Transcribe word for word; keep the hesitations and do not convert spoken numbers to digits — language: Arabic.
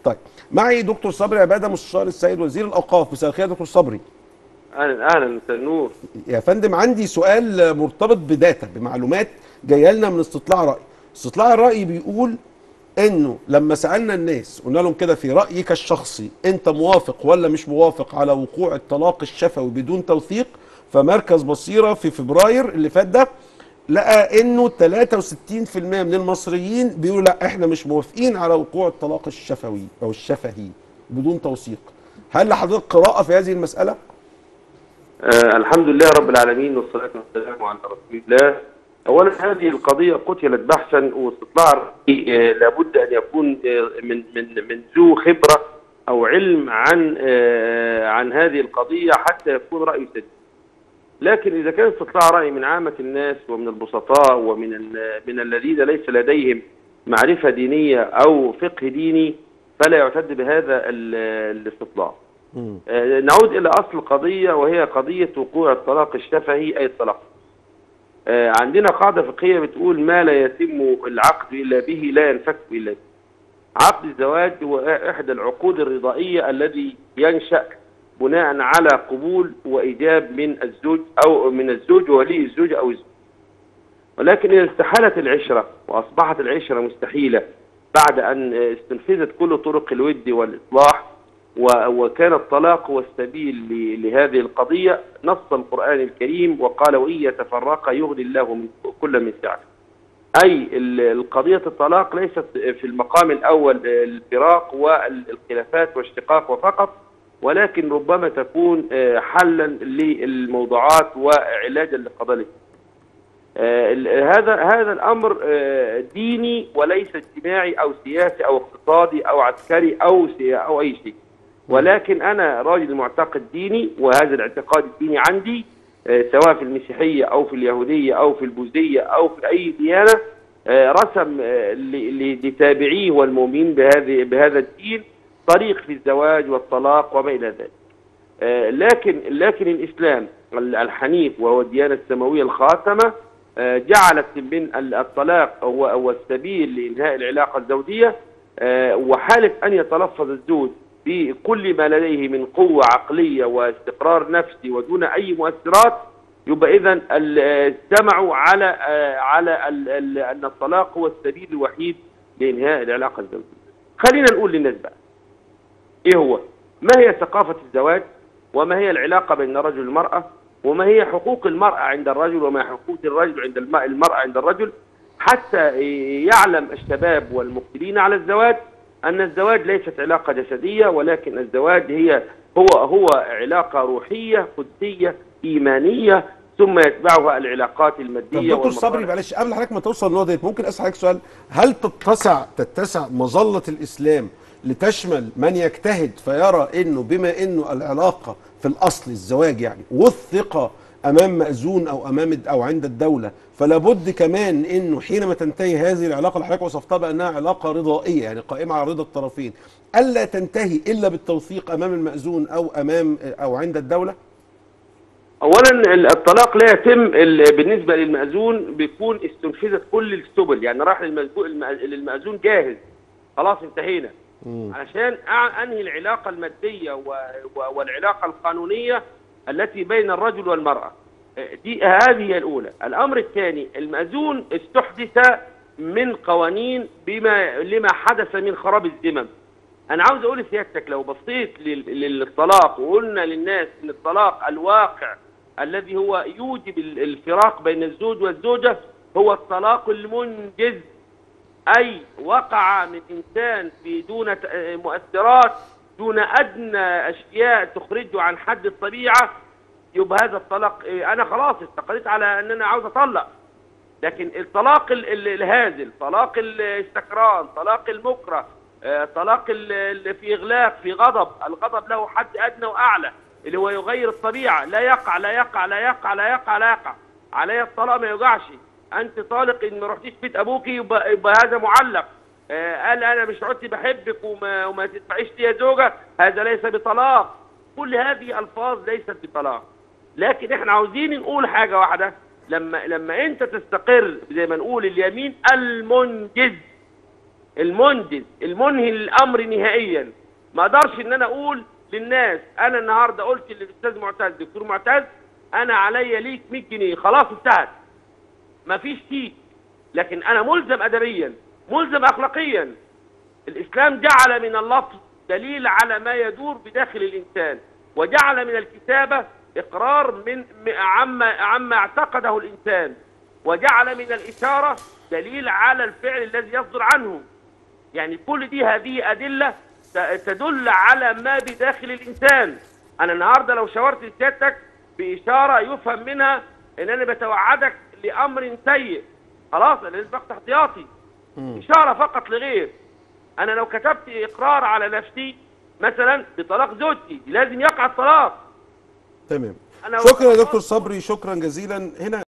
طيب معي دكتور صبري عباده مستشار السيد وزير الاوقاف. مساء الخير يا دكتور صبري. اهلا اهلا، مساء النور يا فندم، عندي سؤال مرتبط بداتا بمعلومات جايه لنا من استطلاع راي. استطلاع الراي بيقول انه لما سالنا الناس قلنا لهم كده في رايك الشخصي انت موافق ولا مش موافق على وقوع الطلاق الشفوي بدون توثيق، فمركز بصيره في فبراير اللي فات ده لقى انه ثلاثة وستين بالمئة من المصريين بيقولوا لا احنا مش موافقين على وقوع الطلاق الشفوي او الشفهي بدون توثيق. هل لحضرتك قراءه في هذه المساله؟ آه الحمد لله رب العالمين، والصلاه والسلام على رسول الله. اولا هذه القضيه قتلت بحثا واستطلاع آه لابد ان يكون آه من من من ذو خبره او علم عن آه عن هذه القضيه حتى يكون رايه سديد. لكن اذا كان استطلاع راي من عامه الناس ومن البسطاء ومن من الذين ليس لديهم معرفه دينيه او فقه ديني فلا يعتد بهذا الاستطلاع. آه نعود الى اصل القضيه، وهي قضيه وقوع الطلاق الشفهي اي الطلاق. آه عندنا قاعده فقهيه بتقول ما لا يتم العقد الا به لا ينفك الا به. عقد الزواج هو احدى العقود الرضائيه الذي ينشا بناء على قبول وايجاب من الزوج او من الزوج وولي الزوجه او الزوج. ولكن اذا استحالت العشره واصبحت العشره مستحيله بعد ان استنفذت كل طرق الود والاصلاح وكان الطلاق هو السبيل لهذه القضيه، نص القران الكريم وقال وان يتفرقا يغني الله من كل من سعته. اي القضيه الطلاق ليست في المقام الاول الفراق والخلافات والاشتقاق وفقط، ولكن ربما تكون حلا للموضوعات وعلاجا لقضايا. هذا هذا الامر ديني وليس اجتماعي او سياسي او اقتصادي او عسكري او او اي شيء. ولكن انا راجل معتقد ديني، وهذا الاعتقاد الديني عندي سواء في المسيحيه او في اليهوديه او في البوذيه او في اي ديانه رسم لتابعيه والمؤمنين بهذه بهذا الدين طريق في الزواج والطلاق وما الى ذلك. لكن لكن الاسلام الحنيف وهو الديانه السماويه الخاتمه جعلت من الطلاق هو السبيل لانهاء العلاقه الزوجيه، وحالة ان يتلفظ الزوج بكل ما لديه من قوه عقليه واستقرار نفسي ودون اي مؤثرات، يبقى اذا اجتمعوا على على ان الطلاق هو السبيل الوحيد لانهاء العلاقه الزوجيه. خلينا نقول للناس بقى ايه هو؟ ما هي ثقافة الزواج؟ وما هي العلاقة بين الرجل والمرأة؟ وما هي حقوق المرأة عند الرجل؟ وما حقوق الرجل عند المرأة عند الرجل؟ حتى يعلم الشباب والمقبلين على الزواج أن الزواج ليست علاقة جسدية، ولكن الزواج هي هو هو علاقة روحية قدسية إيمانية، ثم يتبعها العلاقات المادية. طب دكتور صبري معلش قبل حضرتك ما توصل للنقطة دي ممكن أسأل حضرتك سؤال؟ هل تتسع تتسع مظلة الإسلام لتشمل من يجتهد فيرى انه بما انه العلاقه في الاصل الزواج يعني وثق امام مأذون او امام او عند الدوله، فلا بد كمان انه حينما تنتهي هذه العلاقه اللي حضرتك وصفتها بانها علاقه رضائيه يعني قائمه على رضا الطرفين، الا تنتهي الا بالتوثيق امام المأذون او امام او عند الدوله؟ اولا الطلاق لا يتم بالنسبه للمأذون بيكون استنفذت كل السبل، يعني راح للمأذون جاهز خلاص انتهينا. علشان انهي العلاقه الماديه والعلاقه القانونيه التي بين الرجل والمراه. دي هذه الاولى. الامر الثاني، المأذون استحدث من قوانين بما لما حدث من خراب الذمم. انا عاوز اقول لسيادتك لو بصيت للطلاق وقلنا للناس ان الطلاق الواقع الذي هو يوجب الفراق بين الزوج والزوجه هو الطلاق المنجز، أي وقع من إنسان في دون مؤثرات دون أدنى أشياء تخرجه عن حد الطبيعة، يبقى هذا الطلاق أنا خلاص استقريت على أن أنا عاوز أطلق. لكن الطلاق الهازل، طلاق السكران، طلاق المكره، طلاق في إغلاق، في غضب، الغضب له حد أدنى وأعلى اللي هو يغير الطبيعة، لا يقع لا يقع لا يقع لا يقع لا يقع علي الطلاق ما يوقعش. انت طالق ان ما رحتيش بيت ابوكي يبقى, يبقى هذا معلق. آه قال انا مش عدت بحبك وما, وما تدفعيش لي يا زوجه، هذا ليس بطلاق. كل هذه الفاظ ليست بطلاق. لكن احنا عاوزين نقول حاجه واحده، لما لما انت تستقر زي ما نقول اليمين المنجز المنجز المنهي للامر نهائيا. ما اقدرش ان انا اقول للناس انا النهارده قلت للاستاذ معتز دكتور معتز انا عليا ليك مية جنيه خلاص انتهت، مفيش تيك، لكن انا ملزم ادبيا ملزم اخلاقيا. الاسلام جعل من اللفظ دليل على ما يدور بداخل الانسان، وجعل من الكتابه اقرار من عما عما اعتقده الانسان، وجعل من الاشاره دليل على الفعل الذي يصدر عنه. يعني كل دي هذه ادله تدل على ما بداخل الانسان. انا النهارده لو شاورت لسيادتك باشاره يفهم منها ان انا بتوعدك لامر سيء، خلاص انا لازم اخد احتياطي. اشاره فقط لغير. انا لو كتبت اقرار على نفسي مثلا بطلاق زوجتي لازم يقع الطلاق. تمام. شكرا يا دكتور صبري، شكرا جزيلا. هنا